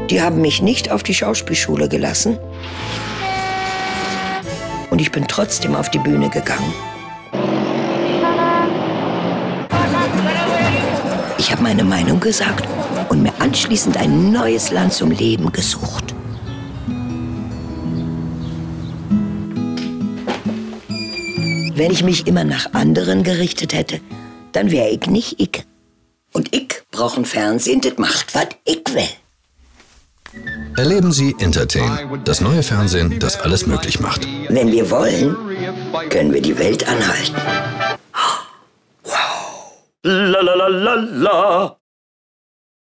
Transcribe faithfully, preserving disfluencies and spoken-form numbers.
Die haben mich nicht auf die Schauspielschule gelassen. Und ich bin trotzdem auf die Bühne gegangen. Ich habe meine Meinung gesagt und mir anschließend ein neues Land zum Leben gesucht. Wenn ich mich immer nach anderen gerichtet hätte, dann wäre ich nicht ich. Und ich brauche ein Fernsehen, das macht, was ich will. Erleben Sie Entertain, das neue Fernsehen, das alles möglich macht. Wenn wir wollen, können wir die Welt anhalten. La la la la la.